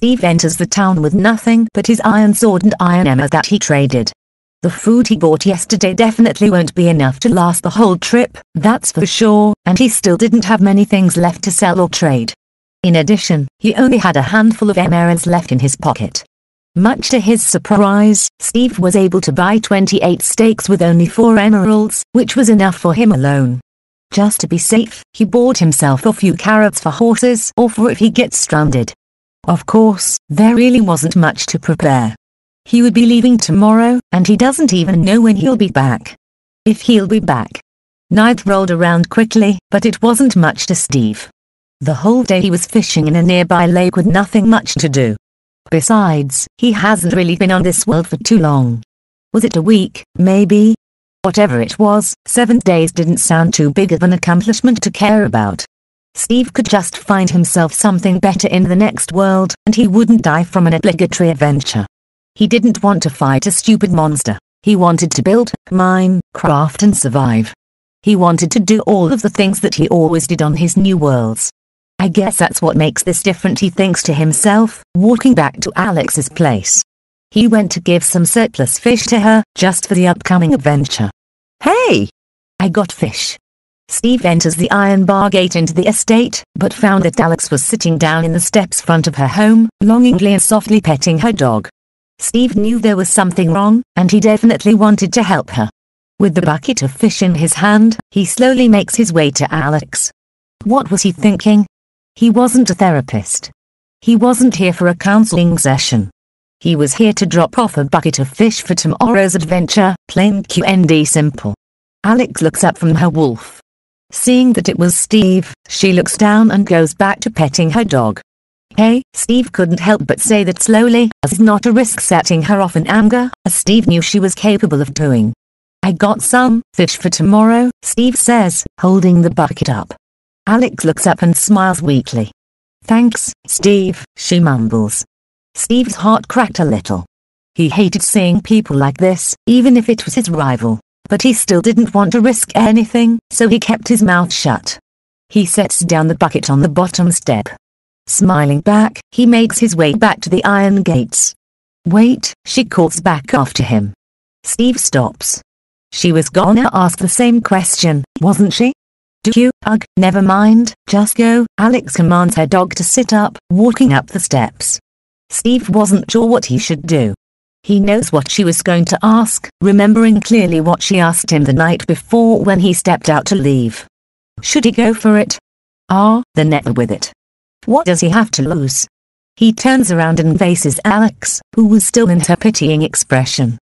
Steve enters the town with nothing but his iron sword and iron hammer that he traded. The food he bought yesterday definitely won't be enough to last the whole trip, that's for sure, and he still didn't have many things left to sell or trade. In addition, he only had a handful of emeralds left in his pocket. Much to his surprise, Steve was able to buy 28 steaks with only 4 emeralds, which was enough for him alone. Just to be safe, he bought himself a few carrots for horses or for if he gets stranded. Of course, there really wasn't much to prepare. He would be leaving tomorrow, and he doesn't even know when he'll be back. If he'll be back. Night rolled around quickly, but it wasn't much to Steve. The whole day he was fishing in a nearby lake with nothing much to do. Besides, he hasn't really been on this world for too long. Was it a week, maybe? Whatever it was, 7 days didn't sound too big of an accomplishment to care about. Steve could just find himself something better in the next world, and he wouldn't die from an obligatory adventure. He didn't want to fight a stupid monster. He wanted to build, mine, craft and survive. He wanted to do all of the things that he always did on his new worlds. I guess that's what makes this different, he thinks to himself, walking back to Alex's place. He went to give some surplus fish to her, just for the upcoming adventure. Hey! I got fish. Steve enters the iron bar gate into the estate, but found that Alex was sitting down in the steps front of her home, longingly and softly petting her dog. Steve knew there was something wrong, and he definitely wanted to help her. With the bucket of fish in his hand, he slowly makes his way to Alex. What was he thinking? He wasn't a therapist. He wasn't here for a counseling session. He was here to drop off a bucket of fish for tomorrow's adventure, plain and simple. Alex looks up from her wolf. Seeing that it was Steve, she looks down and goes back to petting her dog. Hey, Steve couldn't help but say that slowly, as not to risk setting her off in anger, as Steve knew she was capable of doing. I got some fish for tomorrow, Steve says, holding the bucket up. Alex looks up and smiles weakly. Thanks, Steve, she mumbles. Steve's heart cracked a little. He hated seeing people like this, even if it was his rival. But he still didn't want to risk anything, so he kept his mouth shut. He sets down the bucket on the bottom step. Smiling back, he makes his way back to the iron gates. Wait, she calls back after him. Steve stops. She was gonna ask the same question, wasn't she? Do you, never mind, just go, Alex commands her dog to sit up, walking up the steps. Steve wasn't sure what he should do. He knows what she was going to ask, remembering clearly what she asked him the night before when he stepped out to leave. Should he go for it? Then never with it. What does he have to lose? He turns around and faces Alex, who was still in her pitying expression.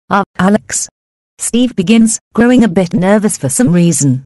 Alex? Steve begins, growing a bit nervous for some reason.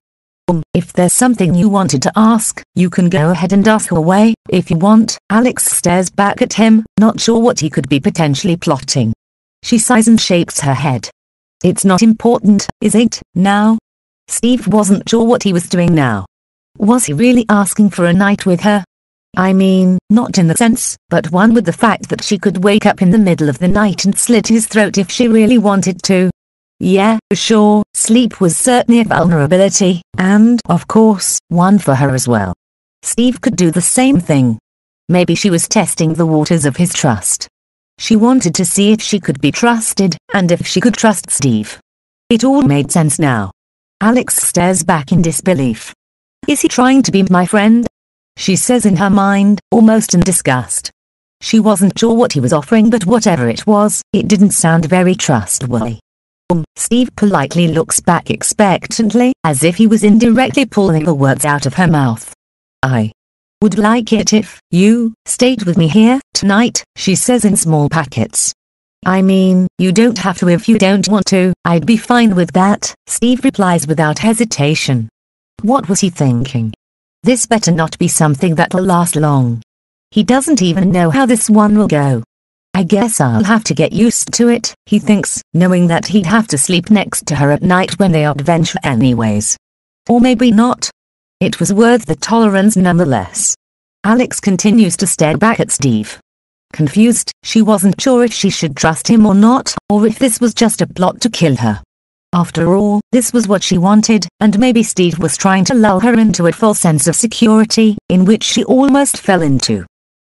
If there's something you wanted to ask, you can go ahead and ask away, if you want. Alex stares back at him, not sure what he could be potentially plotting. She sighs and shakes her head. It's not important, is it, now? Steve wasn't sure what he was doing now. Was he really asking for a night with her? I mean, not in the sense, but one with the fact that she could wake up in the middle of the night and slit his throat if she really wanted to. Yeah, sure, sleep was certainly a vulnerability, and, of course, one for her as well. Steve could do the same thing. Maybe she was testing the waters of his trust. She wanted to see if she could be trusted, and if she could trust Steve. It all made sense now. Alex stares back in disbelief. Is he trying to be my friend? She says in her mind, almost in disgust. She wasn't sure what he was offering, but whatever it was, it didn't sound very trustworthy. Steve politely looks back expectantly, as if he was indirectly pulling the words out of her mouth. I would like it if you stayed with me here tonight, she says in small packets. I mean, you don't have to if you don't want to, I'd be fine with that, Steve replies without hesitation. What was he thinking? This better not be something that'll last long. He doesn't even know how this one will go. I guess I'll have to get used to it, he thinks, knowing that he'd have to sleep next to her at night when they adventure anyways. Or maybe not. It was worth the tolerance nonetheless. Alex continues to stare back at Steve. Confused, she wasn't sure if she should trust him or not, or if this was just a plot to kill her. After all, this was what she wanted, and maybe Steve was trying to lull her into a false sense of security, in which she almost fell into.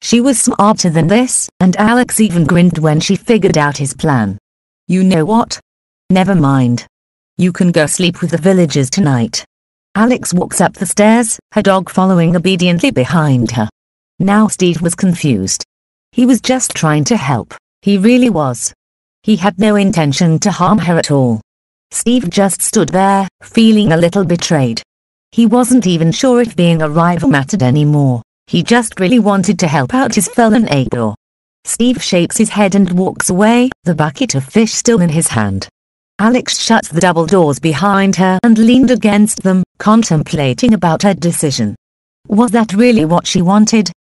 She was smarter than this, and Alex even grinned when she figured out his plan. You know what? Never mind. You can go sleep with the villagers tonight. Alex walks up the stairs, her dog following obediently behind her. Now Steve was confused. He was just trying to help. He really was. He had no intention to harm her at all. Steve just stood there, feeling a little betrayed. He wasn't even sure if being a rival mattered anymore. He just really wanted to help out his fellow neighbor. Steve shakes his head and walks away, the bucket of fish still in his hand. Alex shut the double doors behind her and leaned against them, contemplating about her decision. Was that really what she wanted?